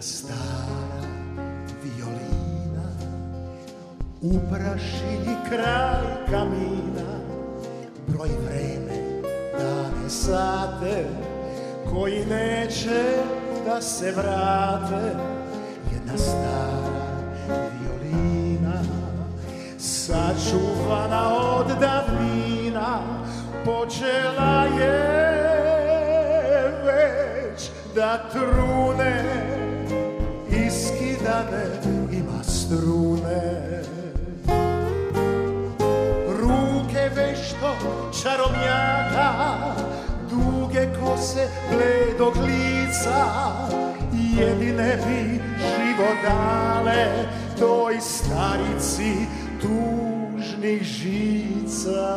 stara violina u prašini kraj kamina broji vreme, dane, sate koji neće da se vrate. Jedna stara violina sačuvana od davnina počela je već da trune, iskidane ima strune. Ruke vešto čarobnjaka, duge kose bledog lica, jedine bi život dale toj starici tužnih žica.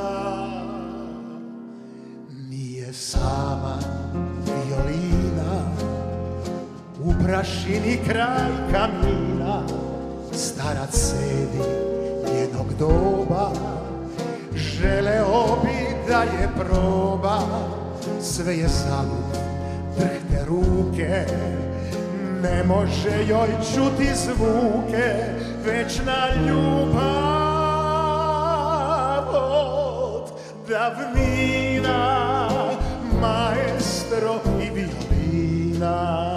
Nije sama violina u prašini kraj kamina, starac sedi njenog doba, želeo bi da je proba, sve je zalud, drhte ruke, ne može joj čuti zvuke, večna ljubav od davnina, maestro i violina.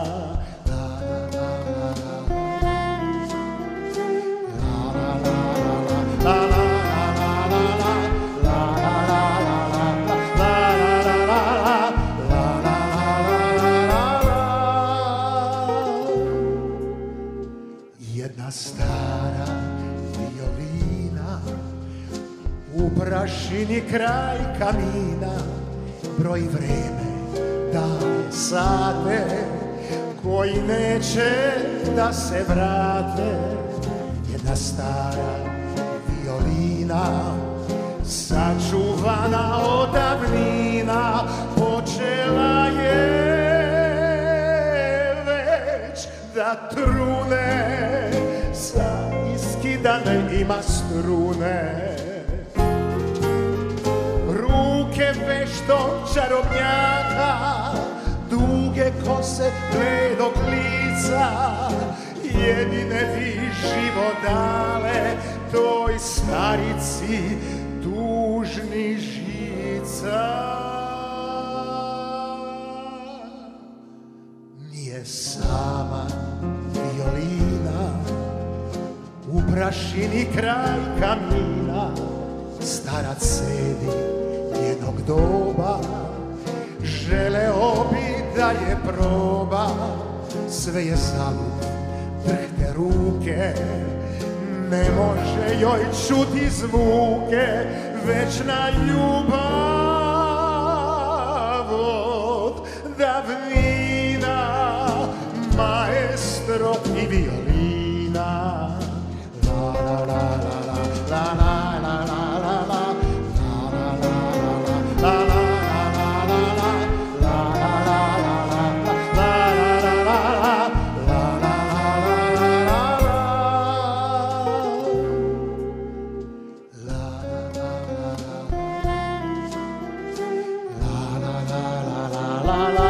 Jedna stara violina u prašini kraj kamina broji vreme, dane, sate koji neće da se vrate. Jedna stara violina sačuvana od davnina počela je već da trune, sa iskidane ima strune. Ruke vešto čarobnjaka, duge kose bledog lica, jedine bi život dale toj starici tužnih žica. Nije sama violina u prašini kraj kamina, starac sedi njenog doba, želeo bi da je proba, sve je zalud, drhte ruke, ne može joj čuti zvuke, večna ljubav od davnina, maestro i violina. La la la la la la la la la la la la la la